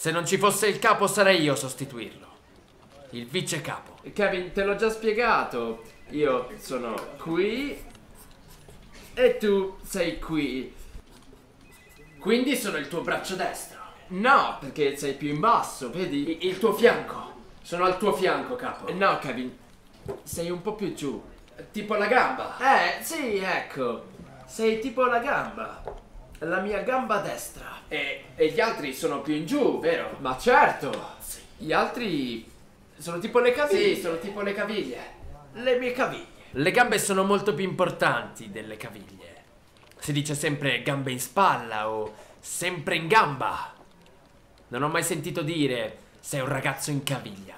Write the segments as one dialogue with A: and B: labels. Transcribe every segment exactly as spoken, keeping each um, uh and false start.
A: Se non ci fosse il capo sarei io a sostituirlo. Il vice capo.
B: Kevin, te l'ho già spiegato. Io sono qui e tu sei qui.
A: Quindi sono il tuo braccio destro.
B: No, perché sei più in basso, vedi?
A: I- il tuo fianco. Sono al tuo fianco, capo.
B: No, Kevin, sei un po' più giù.
A: Tipo la gamba.
B: Eh, sì, ecco. Sei tipo la gamba. La mia gamba destra.
A: E, e gli altri sono più in giù, vero?
B: Ma certo. Gli altri sono tipo le caviglie.
A: Sì, sono tipo le caviglie.
B: Le mie caviglie.
A: Le gambe sono molto più importanti delle caviglie. Si dice sempre gambe in spalla o sempre in gamba. Non ho mai sentito dire sei un ragazzo in caviglia.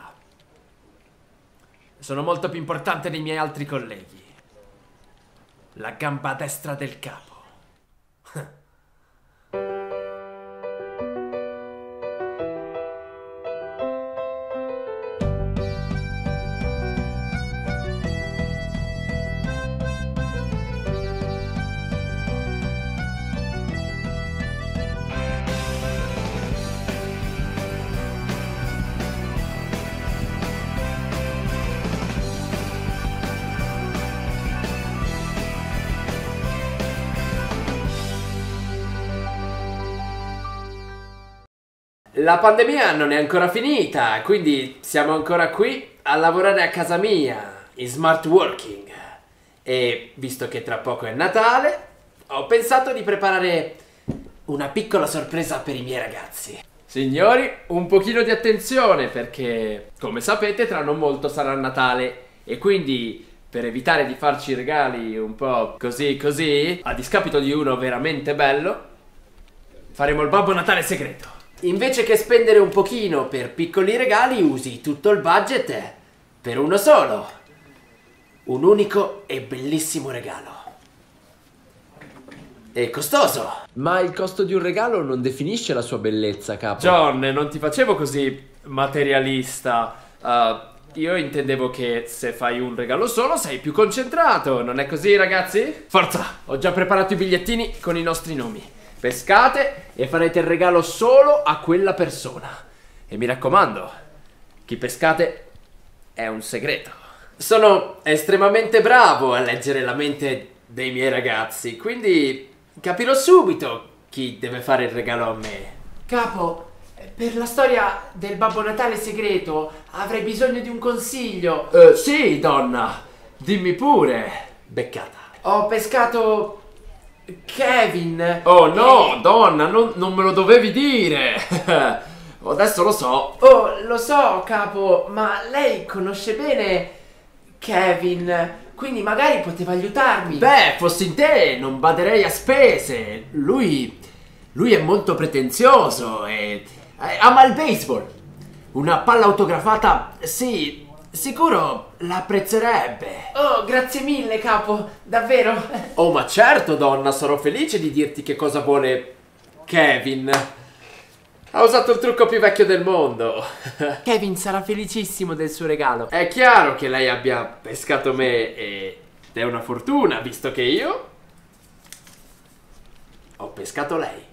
A: Sono molto più importante dei miei altri colleghi. La gamba destra del capo. La pandemia non è ancora finita, quindi siamo ancora qui a lavorare a casa mia, in smart working. E visto che tra poco è Natale, ho pensato di preparare una piccola sorpresa per i miei ragazzi.
B: Signori, un pochino di attenzione perché, come sapete, tra non molto sarà Natale e quindi, per evitare di farci regali un po' così così, a discapito di uno veramente bello, faremo il Babbo Natale segreto.
A: Invece che spendere un pochino per piccoli regali, usi tutto il budget per uno solo. Un unico e bellissimo regalo. E costoso.
C: Ma il costo di un regalo non definisce la sua bellezza, capo.
B: John, non ti facevo così materialista. Uh, io intendevo che se fai un regalo solo sei più concentrato, non è così, ragazzi? Forza, ho già preparato i bigliettini con i nostri nomi. Pescate e farete il regalo solo a quella persona. E mi raccomando, chi pescate è un segreto.
A: Sono estremamente bravo a leggere la mente dei miei ragazzi, quindi capirò subito chi deve fare il regalo a me.
D: Capo, per la storia del Babbo Natale segreto avrei bisogno di un consiglio.
B: Uh, sì, donna, dimmi pure.
A: Beccata.
D: Ho pescato Kevin.
B: Oh no,
D: e...
B: donna, non, non me lo dovevi dire. Adesso lo so.
D: Oh, lo so, capo, ma lei conosce bene Kevin, quindi magari poteva aiutarmi.
B: Beh, fossi in te, non baderei a spese. Lui, lui è molto pretenzioso e eh, ama il baseball. Una palla autografata, sì, sicuro l'apprezzerebbe.
D: Oh, grazie mille, capo, davvero.
B: Oh, ma certo, donna, sarò felice di dirti che cosa vuole Kevin. Ha usato il trucco più vecchio del mondo.
D: Kevin sarà felicissimo del suo regalo.
B: È chiaro che lei abbia pescato me ed è una fortuna, visto che io ho pescato lei.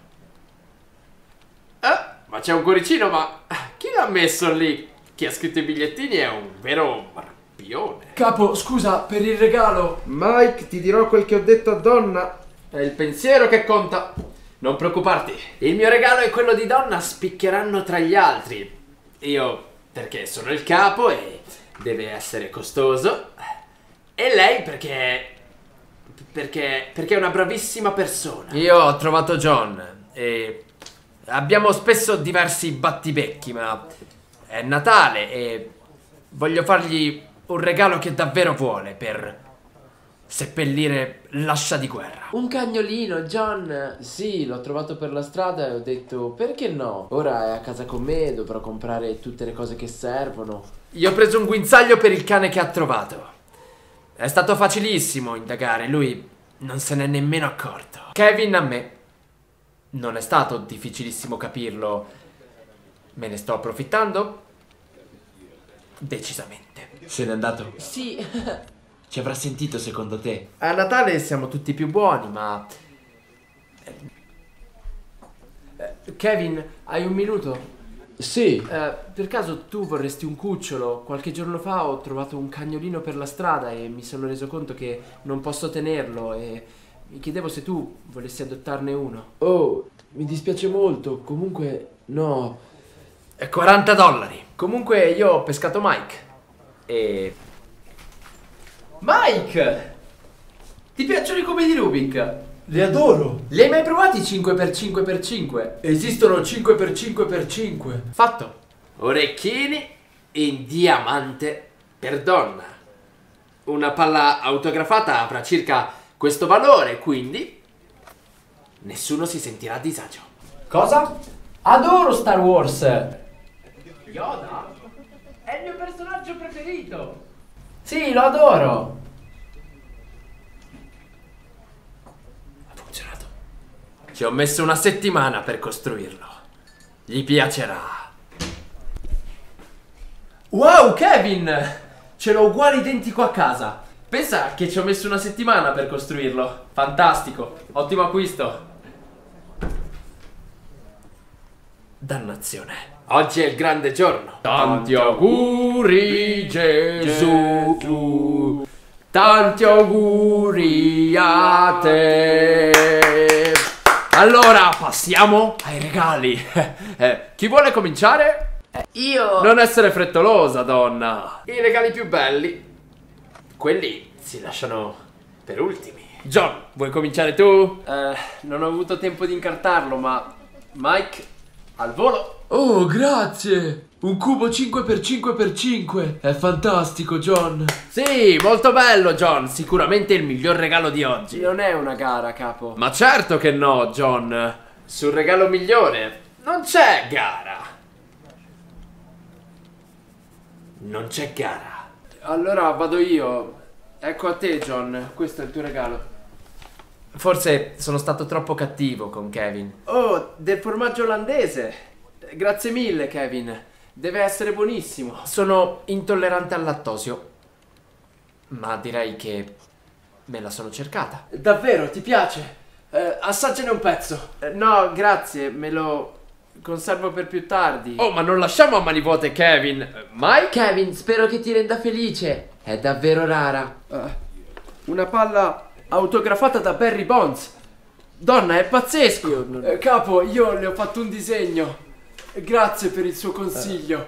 B: Ah, ma c'è un cuoricino, ma chi l'ha messo lì? Chi ha scritto i bigliettini è un vero rappione.
C: Capo, scusa, per il regalo.
B: Mike, ti dirò quel che ho detto a donna. È il pensiero che conta. Non preoccuparti.
A: Il mio regalo e quello di donna spiccheranno tra gli altri. Io, perché sono il capo e deve essere costoso. E lei perché... Perché... Perché è una bravissima persona.
B: Io ho trovato John e abbiamo spesso diversi battibecchi, ma è Natale e voglio fargli un regalo che davvero vuole per seppellire l'ascia di guerra.
C: Un cagnolino, John. Sì, l'ho trovato per la strada e ho detto, perché no? Ora è a casa con me, dovrò comprare tutte le cose che servono.
B: Gli ho preso un guinzaglio per il cane che ha trovato. È stato facilissimo indagare, lui non se n'è nemmeno accorto. Kevin a me non è stato difficilissimo capirlo. Me ne sto approfittando? Decisamente.
C: Se n'è andato?
D: Sì.
C: Ci avrà sentito secondo te?
B: A Natale siamo tutti più buoni, ma... Eh, Kevin, hai un minuto?
C: Sì.
B: Eh, per caso tu vorresti un cucciolo? Qualche giorno fa ho trovato un cagnolino per la strada e mi sono reso conto che non posso tenerlo e mi chiedevo se tu volessi adottarne uno.
C: Oh, mi dispiace molto. Comunque, no.
B: È quaranta dollari. Comunque io ho pescato Mike. E... Mike! Ti piacciono i cubi di Rubik?
C: Li adoro.
B: Li hai mai provati cinque per cinque per cinque?
C: Esistono cinque per cinque per cinque.
B: Fatto.
A: Orecchini in diamante per donna. Una palla autografata avrà circa questo valore, quindi nessuno si sentirà a disagio.
B: Cosa? Adoro Star Wars. Yoda? È il mio personaggio preferito. Sì, lo adoro.
A: Ha funzionato. Ci ho messo una settimana per costruirlo. Gli piacerà.
B: Wow, Kevin! Ce l'ho uguale identico a casa. Pensa che ci ho messo una settimana per costruirlo. Fantastico. Ottimo acquisto.
A: Dannazione. Oggi è il grande giorno.
B: Tanti auguri Gesù, tanti auguri a te. Allora passiamo ai regali. Eh, chi vuole cominciare?
D: Io...
B: Non essere frettolosa, donna.
A: I regali più belli, quelli si lasciano per ultimi.
B: John, vuoi cominciare tu? Eh, non ho avuto tempo di incartarlo, ma Mike, al volo.
C: Oh, grazie. Un cubo cinque per cinque per cinque. È fantastico, John.
B: Sì, molto bello, John. Sicuramente il miglior regalo di oggi.
C: Non è una gara, capo.
B: Ma certo che no, John.
A: Sul regalo migliore non c'è gara. Non c'è gara.
B: Allora vado io. Ecco a te, John. Questo è il tuo regalo. Forse sono stato troppo cattivo con Kevin. Oh, del formaggio olandese. Grazie mille, Kevin. Deve essere buonissimo. Sono intollerante al lattosio, ma direi che me la sono cercata. Davvero, ti piace? Eh, assaggiane un pezzo. Eh, no, grazie, me lo conservo per più tardi. Oh, ma non lasciamo a mani vuote Kevin. Eh, Mike?
D: Kevin, spero che ti renda felice. È davvero rara.
B: Uh, una palla autografata da Barry Bonds. Donna, è pazzesco. Non... Eh, capo, io le ho fatto un disegno. Grazie per il suo consiglio.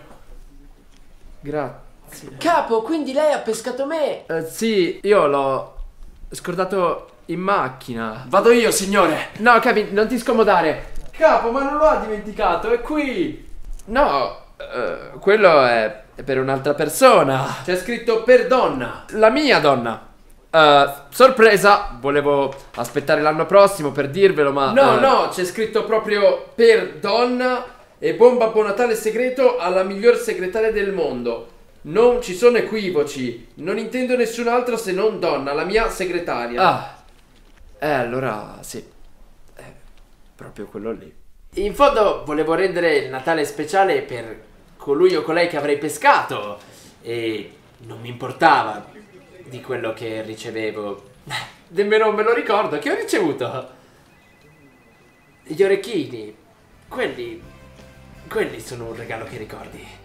B: Grazie.
D: Capo, quindi lei ha pescato me.
B: Uh, sì, io l'ho scordato in macchina. Vado io, signore. No, Kevin, non ti scomodare. Capo, ma non lo ha dimenticato, è qui. No, uh, quello è per un'altra persona. C'è scritto per donna. La mia donna. Uh, sorpresa, volevo aspettare l'anno prossimo per dirvelo, ma... No, uh... no, c'è scritto proprio per donna e buon Babbo Natale segreto alla miglior segretaria del mondo. Non ci sono equivoci, non intendo nessun'altra se non donna, la mia segretaria. Ah, eh allora sì, è proprio quello lì.
A: In fondo volevo rendere il Natale speciale per colui o colei che avrei pescato e non mi importava di quello che ricevevo. Nemmeno me lo ricordo. Che ho ricevuto? Gli orecchini. Quelli... Quelli sono un regalo che ricordi.